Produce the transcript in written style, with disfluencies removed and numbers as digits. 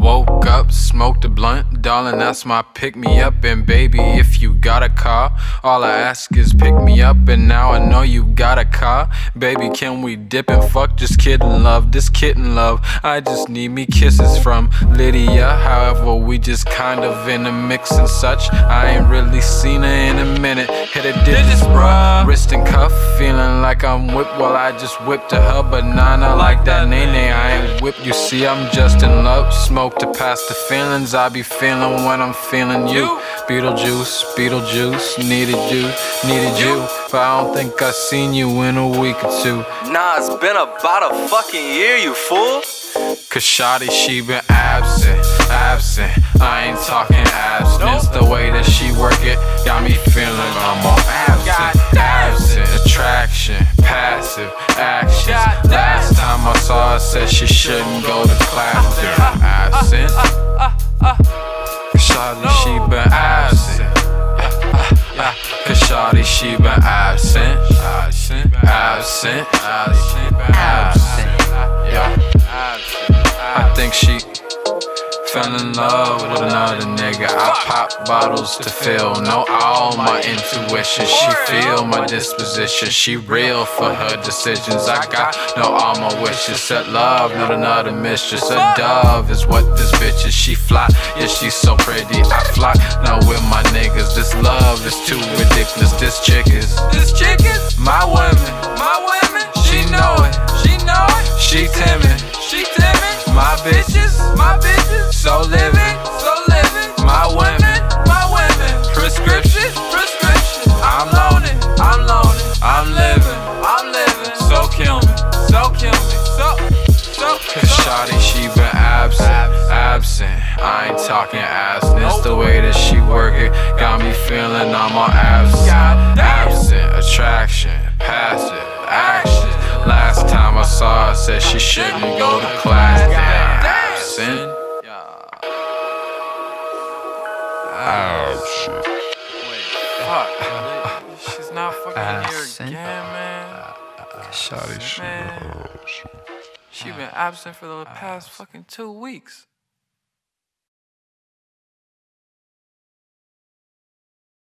woke up, smoked a blunt, darling, that's my pick-me-up. And baby, if you got a car, all I ask is pick me up. And now I know you got a car. Baby, can we dip and fuck? Just kidding, love, this kitten love. I just need me kisses from Lydia. However, we just kind of in a mix and such. I ain't really seen her in a minute. Hit a digits, bruh. Wrist and cuff, feeling like I'm whipped. Well, I just whipped to her banana like that nene. I ain't whipped, you see, I'm just in love. Smoke to pass the feelings I be feeling when I'm feeling you. Beetlejuice, Beetlejuice, needed you. But I don't think I seen you in a week or two. Nah, it's been about a fucking year, you fool. Cause shawty, she been absent. I ain't talking abstinence. The way that she work it got me feeling I'm on absent. Attraction, passive actions. Last time I saw her, said she shouldn't go to class. Absent. Cause shawty, she been absent. Cause shawty, she been absent. I think she fell in love with another nigga. I pop bottles to fill, know all my intuition. She feel my disposition, she real for her decisions. I got know all my wishes. Said love, not another mistress. A dove is what this bitch is. She fly, yeah, she's so pretty. I fly, now with my niggas. This love is too ridiculous. This chick is my women. She know it. She timid. My bitches, so living. My women, prescription. I'm loaded, I'm living. So kill me. Cause shawty, she been absent. I ain't talking assness. The way that she work it got me feeling I'm on absent. Attraction, passive action. Last time I saw her, said she shouldn't go to class. Absent. She's not fucking here again, man. Shawty, She been absent for the past fucking 2 weeks.